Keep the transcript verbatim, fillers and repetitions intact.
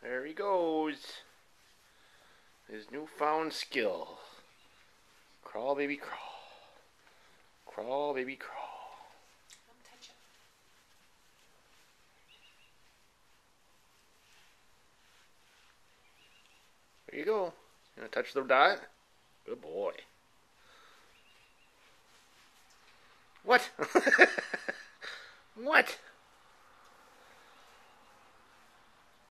There he goes. His newfound skill. Crawl, baby, crawl. Crawl, baby, crawl. Don't touch it. There you go. You want to touch the dot? Good boy. What? What?